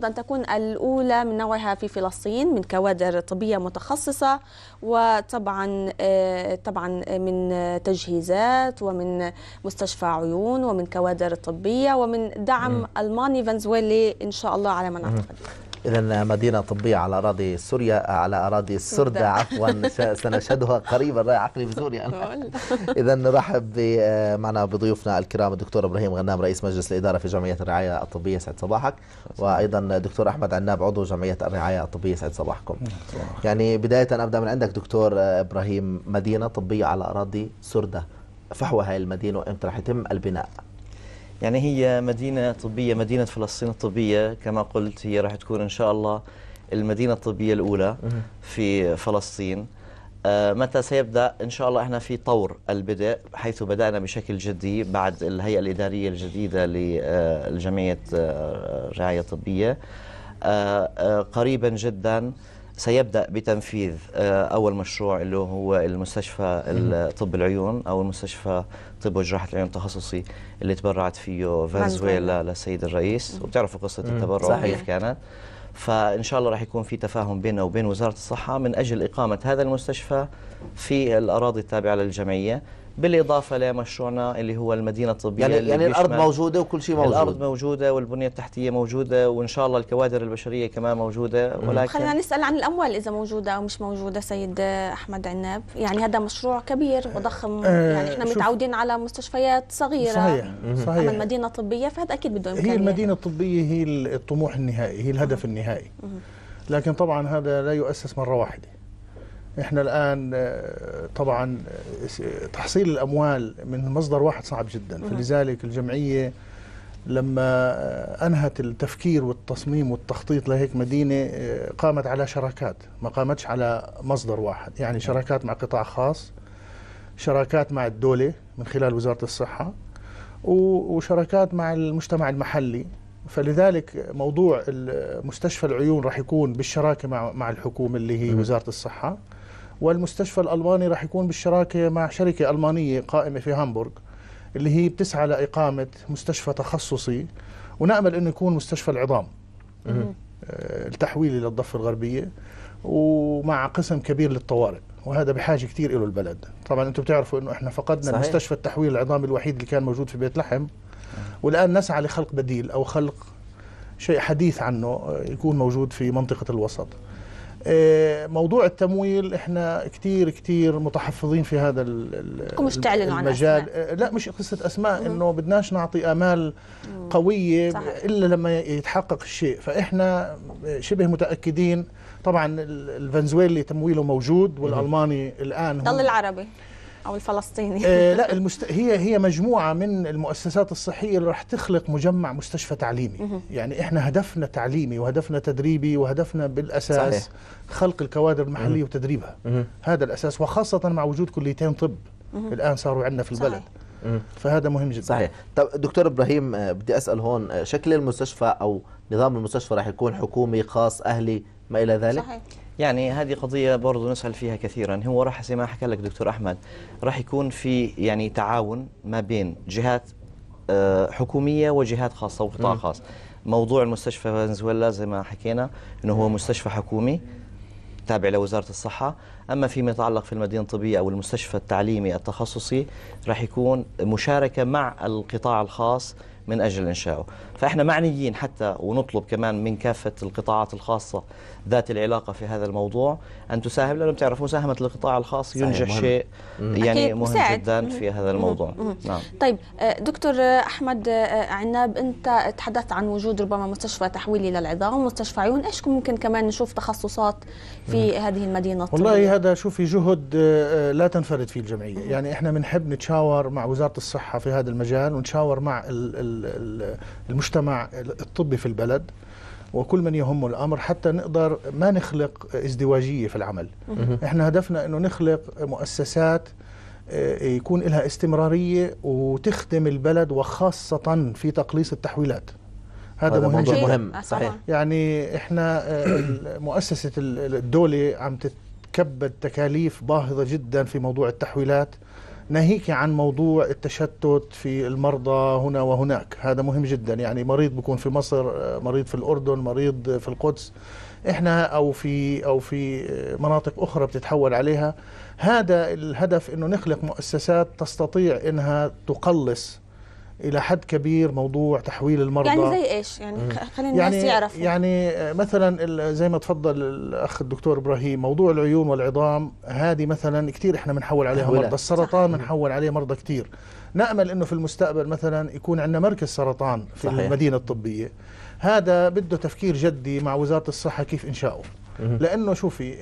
المفروض أن تكون الأولى من نوعها في فلسطين من كوادر طبية متخصصة، وطبعا من تجهيزات ومن مستشفى عيون ومن كوادر طبية ومن دعم ألماني فنزويلي إن شاء الله على ما نعتقد. إذا مدينة طبية على أراضي سوريا، على أراضي السردة عفوا، سنشهدها قريبا. رايح عقلي بسوريا. إذا نرحب معنا بضيوفنا الكرام الدكتور إبراهيم غنام رئيس مجلس الإدارة في جمعية الرعاية الطبية، سعد صباحك. وأيضا الدكتور أحمد عناب عضو جمعية الرعاية الطبية، سعد صباحكم. يعني بداية أبدأ من عندك دكتور إبراهيم، مدينة طبية على أراضي سردة، فحوى هاي المدينة وإمتى راح يتم البناء؟ يعني هي مدينة طبية، مدينة فلسطين الطبية كما قلت، هي راح تكون إن شاء الله المدينة الطبية الأولى في فلسطين. متى سيبدأ؟ إن شاء الله إحنا في طور البدء، حيث بدأنا بشكل جدي بعد الهيئة الإدارية الجديدة لجمعية الرعاية الطبية. قريبا جدا سيبدأ بتنفيذ أول مشروع اللي هو المستشفى طب العيون أو المستشفى طب وجراحة العيون التخصصي اللي تبرعت فيه فنزويلا للسيد الرئيس، وبتعرفوا قصة التبرع كيف كانت. فإن شاء الله راح يكون في تفاهم بيننا وبين وزارة الصحة من أجل إقامة هذا المستشفى في الأراضي التابعة للجمعية، بالإضافة لمشروعنا اللي هو المدينة الطبية. يعني الأرض موجودة وكل شيء موجود. الأرض موجودة والبنية التحتية موجودة، وإن شاء الله الكوادر البشرية كمان موجودة. ولكن خلينا نسأل عن الأموال إذا موجودة أو مش موجودة سيد أحمد عناب. يعني هذا مشروع كبير وضخم، يعني إحنا متعودين على مستشفيات صغيرة. صحيح. أما المدينة الطبية فهذا أكيد بده إمكانية. هي المدينة الطبية هي الطموح النهائي، هي الهدف النهائي. لكن طبعا هذا لا يؤسس مرة واحدة. احنا الآن طبعا تحصيل الأموال من مصدر واحد صعب جدا، فلذلك الجمعية لما أنهت التفكير والتصميم والتخطيط لهيك مدينة قامت على شراكات، ما قامتش على مصدر واحد. يعني شراكات مع قطاع خاص، شراكات مع الدولة من خلال وزارة الصحة، وشراكات مع المجتمع المحلي. فلذلك موضوع مستشفى العيون راح يكون بالشراكة مع الحكومة اللي هي وزارة الصحة، والمستشفى الألماني راح يكون بالشراكة مع شركة ألمانية قائمة في هامبورغ اللي هي بتسعى لإقامة مستشفى تخصصي، ونأمل أنه يكون مستشفى العظام التحويلي للضفة الغربية، ومع قسم كبير للطوارئ، وهذا بحاجة كتير له البلد. طبعا أنتم بتعرفوا أنه إحنا فقدنا صحيح. المستشفى التحويل العظام الوحيد اللي كان موجود في بيت لحم، والآن نسعى لخلق بديل أو خلق شيء حديث عنه يكون موجود في منطقة الوسط. موضوع التمويل احنا كتير متحفظين في هذا المجال. لا مش قصة أسماء، إنه بدناش نعطي آمال قوية صحيح. إلا لما يتحقق الشيء. فإحنا شبه متأكدين. طبعا الفنزويلي تمويله موجود، والألماني الآن ضل العربي أو الفلسطيني. لا هي مجموعة من المؤسسات الصحية اللي راح تخلق مجمع مستشفى تعليمي. يعني احنا هدفنا تعليمي وهدفنا تدريبي وهدفنا بالأساس صحيح. خلق الكوادر المحلية وتدريبها. هذا الأساس، وخاصة مع وجود كليتين طب الآن صاروا عندنا في البلد. فهذا مهم جدا. صحيح. طب دكتور إبراهيم، بدي أسأل هون، شكل المستشفى أو نظام المستشفى راح يكون حكومي خاص أهلي ما إلى ذلك؟ صحيح. يعني هذه قضية برضو نسأل فيها كثيرا. هو راح زي ما حكى لك دكتور أحمد، راح يكون في يعني تعاون ما بين جهات حكومية وجهات خاصة وقطاع خاص. موضوع المستشفى فنزويلا زي ما حكينا إنه هو مستشفى حكومي تابع لوزارة الصحة. أما فيما يتعلق في المدينة الطبية أو المستشفى التعليمي التخصصي راح يكون مشاركة مع القطاع الخاص من أجل إنشائه. فإحنا معنيين حتى ونطلب كمان من كافة القطاعات الخاصة ذات العلاقة في هذا الموضوع أن تساهم، لأنه بتعرف مساهمة القطاع الخاص ينجح شيء يعني مهم جدا في هذا الموضوع. نعم. طيب دكتور أحمد عناب، أنت تحدثت عن وجود ربما مستشفى تحويلي للعظام ومستشفى عيون، إيش ممكن كمان نشوف تخصصات في هذه المدينة الطبية؟ والله هذا شوفي جهد لا تنفرد فيه الجمعية. يعني إحنا بنحب نتشاور مع وزارة الصحة في هذا المجال، ونتشاور مع المجتمع الطبي في البلد وكل من يهمه الأمر، حتى نقدر ما نخلق ازدواجية في العمل. احنا هدفنا انه نخلق مؤسسات يكون لها استمرارية وتخدم البلد، وخاصة في تقليص التحويلات. هذا مهم صحيح. يعني احنا مؤسسة الدولة عم تتكبد تكاليف باهظة جدا في موضوع التحويلات. ناهيك عن موضوع التشتت في المرضى هنا وهناك، هذا مهم جدا. يعني مريض بيكون في مصر، مريض في الأردن، مريض في القدس، احنا او في مناطق اخرى بتتحول عليها. هذا الهدف، انه نخلق مؤسسات تستطيع انها تقلص الى حد كبير موضوع تحويل المرضى. يعني زي ايش؟ يعني خلينا الناس يعرفوا. يعني مثلا زي ما تفضل الاخ الدكتور ابراهيم، موضوع العيون والعظام هذه مثلا كثير احنا بنحول عليها مرضى. السرطان بنحول عليه مرضى كثير. نامل انه في المستقبل مثلا يكون عندنا مركز سرطان في المدينه الطبيه. هذا بده تفكير جدي مع وزاره الصحه كيف انشاؤه. لانه شوفي،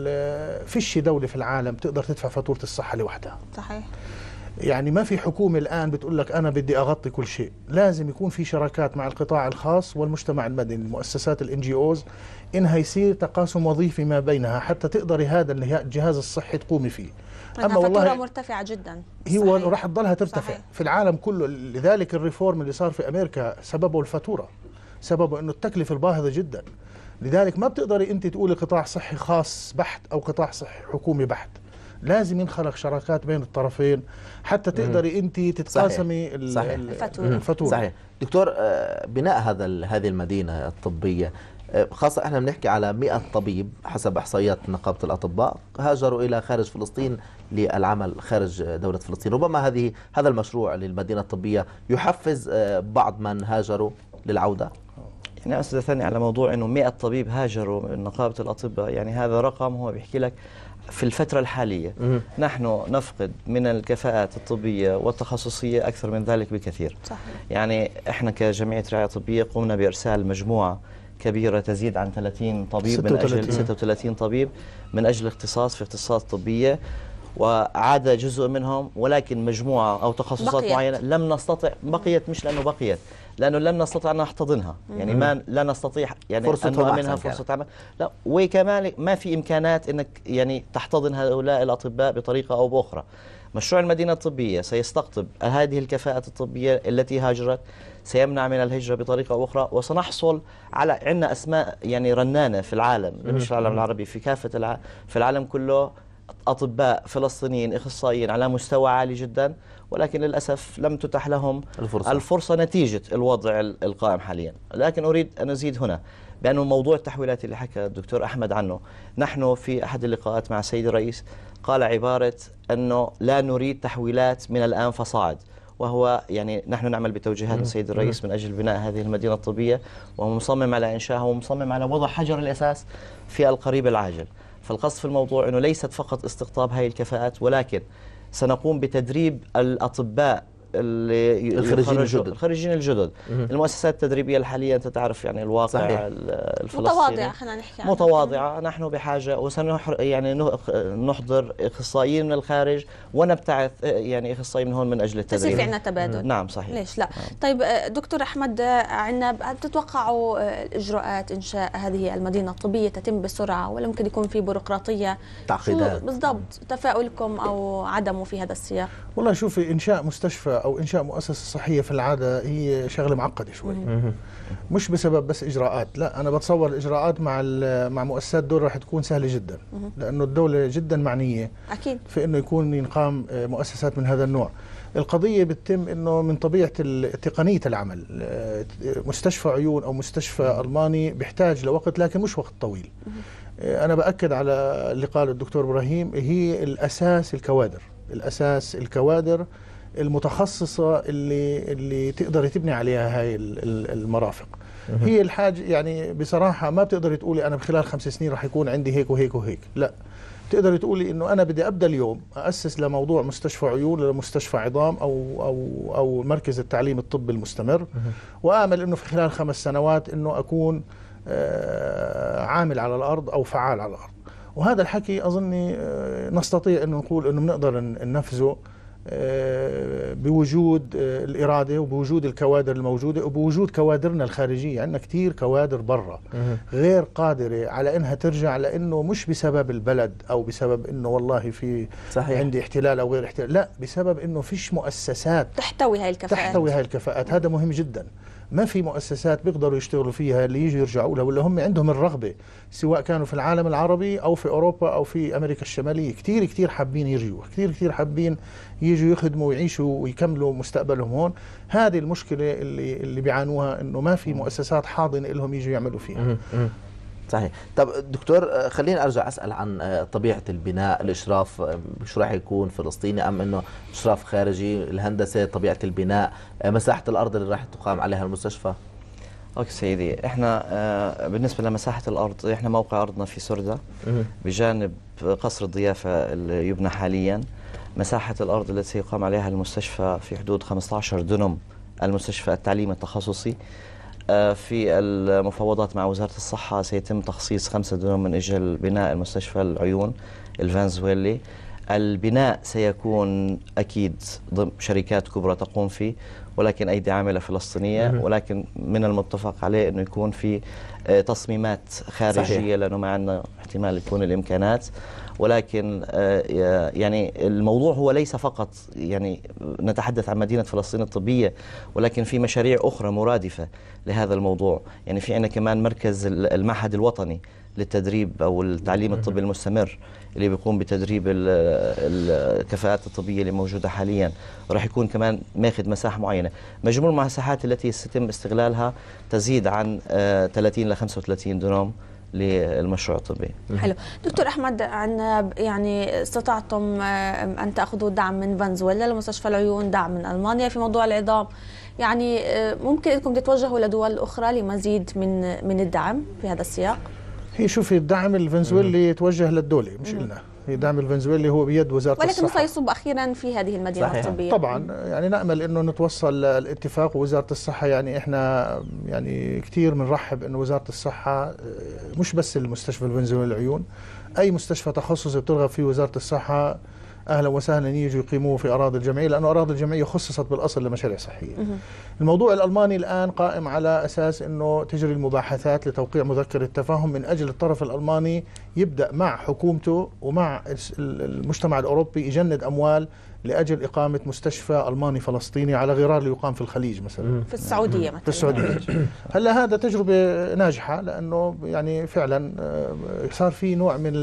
فيش دوله في العالم تقدر تدفع فاتوره الصحه لوحدها. صحيح. يعني ما في حكومة الآن بتقول لك أنا بدي أغطي كل شيء، لازم يكون في شراكات مع القطاع الخاص والمجتمع المدني، المؤسسات الNGOs، إنها يصير تقاسم وظيفي ما بينها حتى تقدري هذا الجهاز الصحي تقومي فيه. أما والله مرتفعة جدا، هو راح تضلها ترتفع. صحيح. في العالم كله. لذلك الريفورم اللي صار في أمريكا سببه الفاتورة، سببه إنه التكلفة الباهظة جدا. لذلك ما بتقدري أنت تقولي قطاع صحي خاص بحت أو قطاع صحي حكومي بحت، لازم ينخلق شراكات بين الطرفين حتى تقدري انت تتقاسمي الفاتوره. صحيح. دكتور، بناء هذه المدينه الطبيه، خاصه احنا بنحكي على 100 طبيب حسب احصائيات نقابه الاطباء هاجروا الى خارج فلسطين للعمل خارج دوله فلسطين. ربما هذا المشروع للمدينه الطبيه يحفز بعض من هاجروا للعوده. يعني أستاذ ثاني على موضوع انه 100 طبيب هاجروا من نقابه الاطباء، يعني هذا رقم هو بيحكي لك في الفترة الحالية نحن نفقد من الكفاءات الطبية والتخصصية أكثر من ذلك بكثير. صحيح. يعني إحنا كجمعية رعاية طبية قمنا بإرسال مجموعة كبيرة تزيد عن 30 طبيب 36. من أجل 36 طبيب من أجل اختصاص في اختصاصات طبية، وعاد جزء منهم، ولكن مجموعة أو تخصصات معينة لم نستطع. بقيت مش لأنه بقيت، لأنه لم نستطع أن نحتضنها. يعني لا نستطيع يعني أن نؤمنها فرصة عمل. لا، وكمان ما في إمكانات أنك يعني تحتضن هؤلاء الأطباء بطريقة أو بأخرى. مشروع المدينة الطبية سيستقطب هذه الكفاءات الطبية التي هاجرت، سيمنع من الهجرة بطريقة أو أخرى، وسنحصل على عندنا أسماء يعني رنانة في العالم، مش في العالم العربي، في كافة في العالم كله، أطباء فلسطينيين أخصائيين على مستوى عالي جدا، ولكن للأسف لم تتح لهم الفرصة نتيجة الوضع القائم حاليا. لكن أريد أن أزيد هنا بأنه موضوع التحويلات اللي حكى الدكتور أحمد عنه، نحن في أحد اللقاءات مع السيد الرئيس قال عبارة أنه لا نريد تحويلات من الآن فصاعد، وهو يعني نحن نعمل بتوجيهات السيد الرئيس من أجل بناء هذه المدينة الطبية، وهو مصمم على إنشائها ومصمم على وضع حجر الأساس في القريب العاجل. فالقصد في الموضوع أنه ليست فقط استقطاب هذه الكفاءات، ولكن سنقوم بتدريب الأطباء الخريجين الجدد. المؤسسات التدريبية الحالية أنت تعرف يعني الواقع. صحيح. الفلسطيني متواضعة، خلينا نحكي عنها متواضعة. نحن بحاجة يعني نحضر إخصائيين من الخارج ونبتعث يعني إخصائيين من هون من أجل التدريب. تصير في عندنا تبادل. نعم صحيح. ليش لا؟ طيب دكتور أحمد عنب، هل تتوقعوا الإجراءات إنشاء هذه المدينة الطبية تتم بسرعة، ولا ممكن يكون في بيروقراطية؟ تعقيدات بالضبط تفاؤلكم أو عدمه في هذا السياق؟ والله شوفي، إنشاء مستشفى أو إنشاء مؤسسة صحية في العادة هي شغلة معقدة شوي. مش بسبب بس إجراءات، لا، أنا بتصور الإجراءات مع مؤسسات دول راح تكون سهلة جدا، لأنه الدولة جدا معنية أكيد في إنه ينقام مؤسسات من هذا النوع. القضية بتتم إنه من طبيعة تقنية العمل. مستشفى عيون أو مستشفى ألماني بيحتاج لوقت، لكن مش وقت طويل. أنا بأكد على اللي قاله الدكتور إبراهيم، هي الأساس الكوادر المتخصصة اللي تقدر تبني عليها هاي المرافق. هي الحاجة يعني بصراحة ما بتقدر تقولي أنا بخلال 5 سنين راح يكون عندي هيك وهيك وهيك، لا، تقدر تقولي إنه أنا بدي أبدأ اليوم أسس لموضوع مستشفى عيون، لمستشفى عظام أو مركز التعليم الطبي المستمر، وآمل إنه في خلال 5 سنوات إنه أكون عامل على الأرض أو فعال على الأرض. وهذا الحكي أظني نستطيع أن نقول أنه بنقدر ننفذه بوجود الإرادة وبوجود الكوادر الموجودة وبوجود كوادرنا الخارجية. عندنا كتير كوادر برا غير قادرة على أنها ترجع، لأنه مش بسبب البلد أو بسبب أنه والله في صحيح عندي احتلال أو غير احتلال، لا، بسبب أنه فيش مؤسسات تحتوي هاي الكفاءات. هذا مهم جدا. ما في مؤسسات بيقدروا يشتغلوا فيها اللي يجوا يرجعوا لها، ولا هم عندهم الرغبة سواء كانوا في العالم العربي أو في أوروبا أو في أمريكا الشمالية. كتير كتير حابين يرجعوا، كتير حابين يجوا يخدموا ويعيشوا ويكملوا مستقبلهم هون. هذه المشكلة اللي بيعانوها، إنه ما في مؤسسات حاضنة لهم يجوا يعملوا فيها. صحيح. طب دكتور، خليني ارجع اسال عن طبيعه البناء، الاشراف مش راح يكون فلسطيني ام انه اشراف خارجي؟ الهندسه، طبيعه البناء، مساحه الارض اللي راح تقام عليها المستشفى. اوكي سيدي، احنا بالنسبه لمساحه الارض، احنا موقع ارضنا في سردة بجانب قصر الضيافه اللي يبنى حاليا. مساحه الارض التي سيقام عليها المستشفى في حدود 15 دنم، المستشفى التعليمي التخصصي. في المفاوضات مع وزارة الصحة سيتم تخصيص 5 دنم من أجل بناء المستشفى العيون الفنزويلي. البناء سيكون أكيد ضمن شركات كبرى تقوم فيه، ولكن أيدي عاملة فلسطينية، ولكن من المتفق عليه أنه يكون في تصميمات خارجية. صحيح. لأنه ما عندنا احتمال يكون الإمكانات. ولكن يعني الموضوع هو ليس فقط يعني نتحدث عن مدينة فلسطين الطبية، ولكن في مشاريع أخرى مرادفة لهذا الموضوع. يعني في عندنا كمان مركز المعهد الوطني للتدريب أو التعليم الطبي المستمر اللي بيقوم بتدريب الكفاءات الطبية اللي موجودة حاليا، وراح يكون كمان ماخذ مساحة معينة. مجموع المساحات التي سيتم استغلالها تزيد عن 30 ل 35 دنم للمشروع الطبي. حلو. دكتور أحمد عناب، يعني استطعتم أن تأخذوا دعم من فنزويلا لمستشفى العيون، دعم من ألمانيا في موضوع العظام، يعني ممكن أنكم تتوجهوا لدول أخرى لمزيد من الدعم في هذا السياق؟ هي شوفي، الدعم الفنزويلي يتوجه للدولة مش لنا. الدعم الفنزويلي هو بيد وزارة الصحة، ولكن سيصب أخيرا في هذه المدينة صحيح. الطبية. طبعا يعني نأمل أنه نتوصل الاتفاق ووزارة الصحة. يعني إحنا يعني كثير بنرحب أنه وزارة الصحة مش بس المستشفى الفنزويلي للعيون، أي مستشفى تخصصي بترغب فيه وزارة الصحة أهلا وسهلا يجوا يقيموه في أراضي الجمعية، لأنه أراضي الجمعية خصصت بالأصل لمشاريع صحية. الموضوع الألماني الآن قائم على أساس أنه تجري المباحثات لتوقيع مذكرة تفاهم من أجل الطرف الألماني يبدأ مع حكومته ومع المجتمع الأوروبي يجند أموال لأجل إقامة مستشفى ألماني فلسطيني على غرار ليقام في الخليج مثلا، في السعودية مثلا. في السعودية. هلا هذا تجربة ناجحة، لأنه يعني فعلا صار في نوع من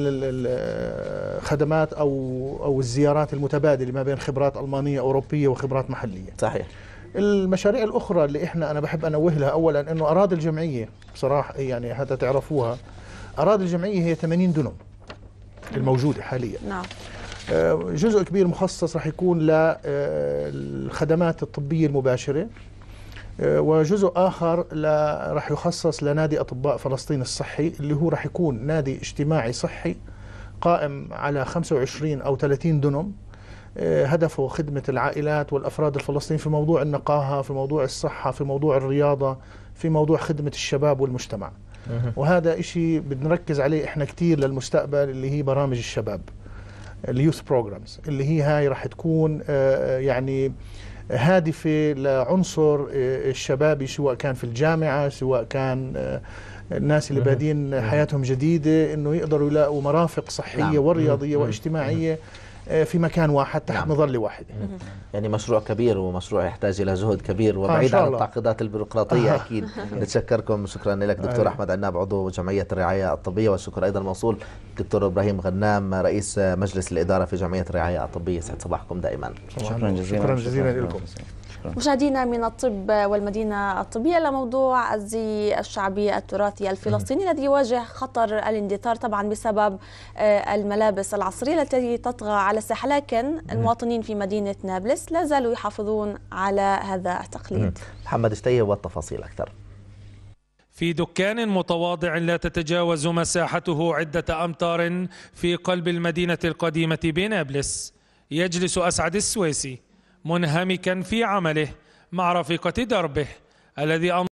الخدمات أو الزيارات المتبادلة ما بين خبرات ألمانية أوروبية وخبرات محلية. صحيح. المشاريع الأخرى اللي أنا بحب أنوه لها، أولا أنه أراضي الجمعية بصراحة يعني حتى تعرفوها، أراضي الجمعية هي 80 دنم الموجودة حاليا. نعم. جزء كبير مخصص راح يكون للخدمات الطبية المباشرة، وجزء آخر راح يخصص لنادي أطباء فلسطين الصحي، اللي هو راح يكون نادي اجتماعي صحي قائم على 25 أو 30 دنم، هدفه خدمة العائلات والأفراد الفلسطينيين في موضوع النقاهة، في موضوع الصحة، في موضوع الرياضة، في موضوع خدمة الشباب والمجتمع. وهذا إشي بنركز عليه إحنا كتير للمستقبل، اللي هي برامج الشباب، اليوث بروجرامز، اللي هي هاي راح تكون يعني هادفة لعنصر الشبابي، سواء كان في الجامعة، سواء كان الناس اللي بادين حياتهم جديدة، إنه يقدروا يلاقوا مرافق صحية ورياضية واجتماعية في مكان واحد تحت مظلة واحدة. يعني مشروع كبير ومشروع يحتاج إلى جهد كبير وبعيد عن التعقيدات البيروقراطية. أكيد. نتشكركم، شكرا لك دكتور أحمد عناب عضو جمعية الرعاية الطبية، والشكر أيضا موصول دكتور إبراهيم غنام رئيس مجلس الإدارة في جمعية الرعاية الطبية. سعد صباحكم دائما. شكرا جزيلا لكم. مشاهدينا من الطب والمدينة الطبية لموضوع الزي الشعبي التراثي الفلسطيني الذي يواجه خطر الاندثار طبعا بسبب الملابس العصرية التي تطغى على الساحة، لكن المواطنين في مدينة نابلس لا زالوا يحافظون على هذا التقليد. محمد اشتيه والتفاصيل أكثر. في دكان متواضع لا تتجاوز مساحته عدة أمتار في قلب المدينة القديمة بنابلس، يجلس أسعد السويسي منهمكا في عمله مع رفيقة دربه الذي